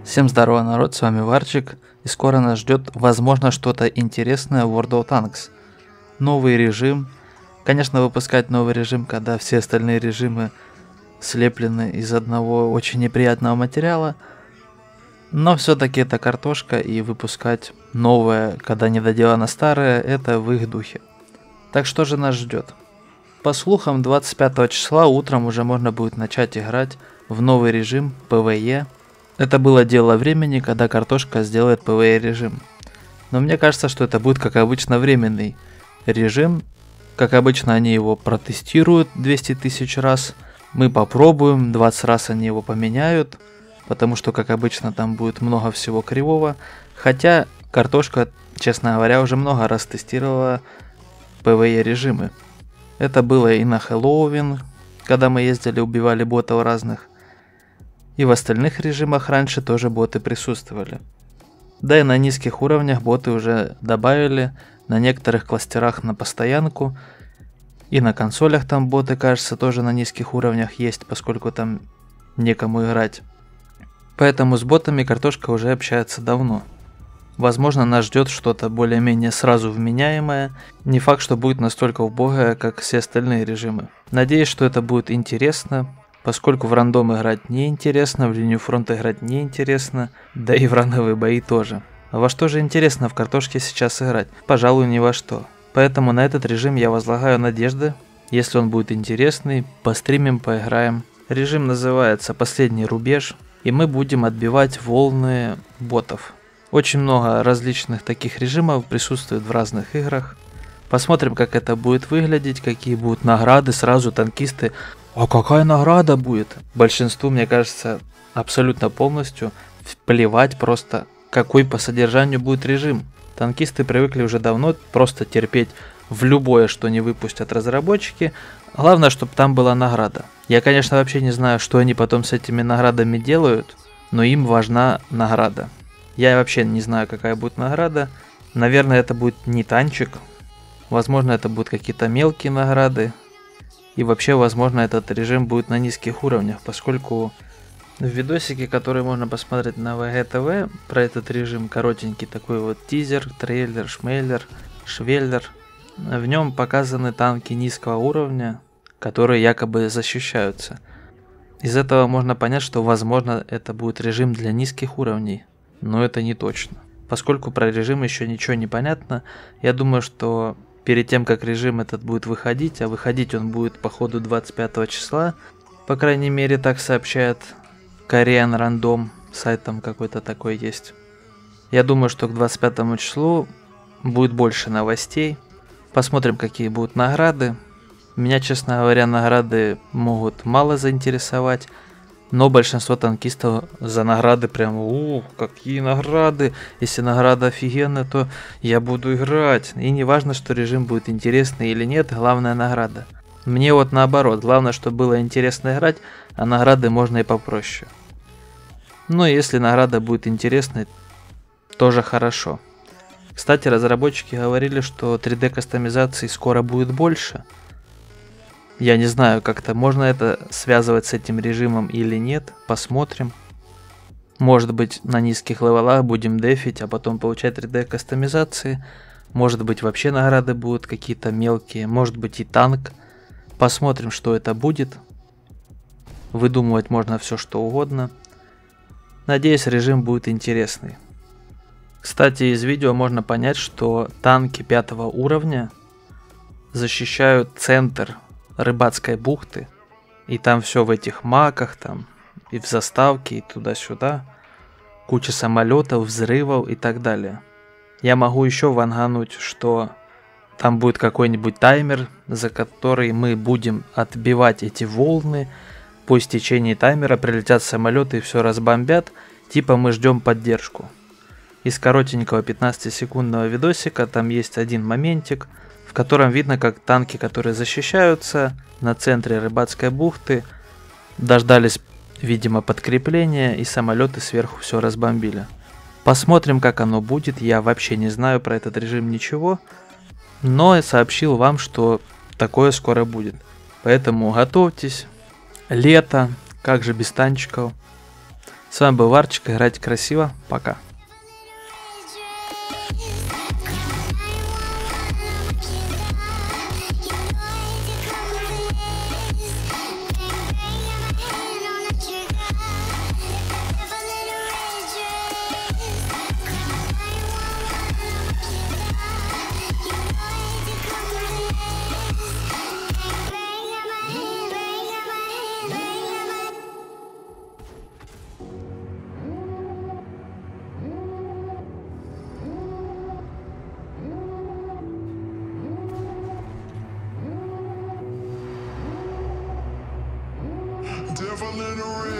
Всем здорово, народ, с вами Варчик, и скоро нас ждет, возможно, что-то интересное в World of Tanks. Новый режим. Конечно, выпускать новый режим, когда все остальные режимы слеплены из одного очень неприятного материала. Но все-таки это картошка, и выпускать новое, когда недоделано старое, это в их духе. Так что же нас ждет? По слухам, 25 числа утром уже можно будет начать играть в новый режим PvE. Это было дело времени, когда картошка сделает PvE режим. Но мне кажется, что это будет, как обычно, временный режим. Как обычно, они его протестируют 200 тысяч раз. Мы попробуем, 20 раз они его поменяют. Потому что, как обычно, там будет много всего кривого. Хотя картошка, честно говоря, уже много раз тестировала PvE режимы. Это было и на Хэллоуин, когда мы ездили, убивали ботов разных. И в остальных режимах раньше тоже боты присутствовали. Да и на низких уровнях боты уже добавили, на некоторых кластерах на постоянку. И на консолях там боты, кажется, тоже на низких уровнях есть, поскольку там некому играть. Поэтому с ботами картошка уже общается давно. Возможно, нас ждет что-то более-менее сразу вменяемое. Не факт, что будет настолько убогое, как все остальные режимы. Надеюсь, что это будет интересно. Поскольку в рандом играть неинтересно, в линию фронта играть неинтересно, да и в ранговые бои тоже. А во что же интересно в картошке сейчас играть? Пожалуй, ни во что. Поэтому на этот режим я возлагаю надежды. Если он будет интересный, постримим, поиграем. Режим называется «Последний рубеж», и мы будем отбивать волны ботов. Очень много различных таких режимов присутствует в разных играх. Посмотрим, как это будет выглядеть, какие будут награды. Сразу танкисты: а какая награда будет? Большинству, мне кажется, абсолютно полностью плевать просто, какой по содержанию будет режим. Танкисты привыкли уже давно просто терпеть в любое, что не выпустят разработчики. Главное, чтобы там была награда. Я, конечно, вообще не знаю, что они потом с этими наградами делают, но им важна награда. Я вообще не знаю, какая будет награда. Наверное, это будет не танчик. Возможно, это будут какие-то мелкие награды. И вообще, возможно, этот режим будет на низких уровнях, поскольку в видосике, который можно посмотреть на ВГ-ТВ, про этот режим, коротенький такой вот тизер, трейлер, швеллер, в нем показаны танки низкого уровня, которые якобы защищаются. Из этого можно понять, что, возможно, это будет режим для низких уровней, но это не точно. Поскольку про режим еще ничего не понятно, я думаю, что перед тем, как режим этот будет выходить, а выходить он будет по ходу 25 числа, по крайней мере так сообщает Korean Random, сайт там какой-то такой есть. Я думаю, что к 25 числу будет больше новостей. Посмотрим, какие будут награды. Меня, честно говоря, награды могут мало заинтересовать. Но большинство танкистов за награды прям: какие награды, если награда офигенная, то я буду играть. И не важно, что режим будет интересный или нет, главное награда. Мне вот наоборот, главное, чтобы было интересно играть, а награды можно и попроще. Но если награда будет интересной, тоже хорошо. Кстати, разработчики говорили, что 3D кастомизации скоро будет больше. Я не знаю, как-то можно это связывать с этим режимом или нет. Посмотрим. Может быть, на низких левелах будем дефить, а потом получать 3D кастомизации. Может быть, вообще награды будут какие-то мелкие. Может быть, и танк. Посмотрим, что это будет. Выдумывать можно все, что угодно. Надеюсь, режим будет интересный. Кстати, из видео можно понять, что танки 5 уровня защищают центр рыбацкой бухты, и там все в этих маках, там и в заставке, и туда-сюда, куча самолетов, взрывов и так далее. Я могу еще вангануть, что там будет какой-нибудь таймер, за который мы будем отбивать эти волны. По истечении таймера прилетят самолеты и все разбомбят, типа мы ждем поддержку. Из коротенького 15-секундного видосика там есть один моментик, в котором видно, как танки, которые защищаются на центре рыбацкой бухты, дождались, видимо, подкрепления, и самолеты сверху все разбомбили. Посмотрим, как оно будет. Я вообще не знаю про этот режим ничего, но сообщил вам, что такое скоро будет. Поэтому готовьтесь. Лето, как же без танчиков. С вами был Варчик, играйте красиво, пока. Devil in the red.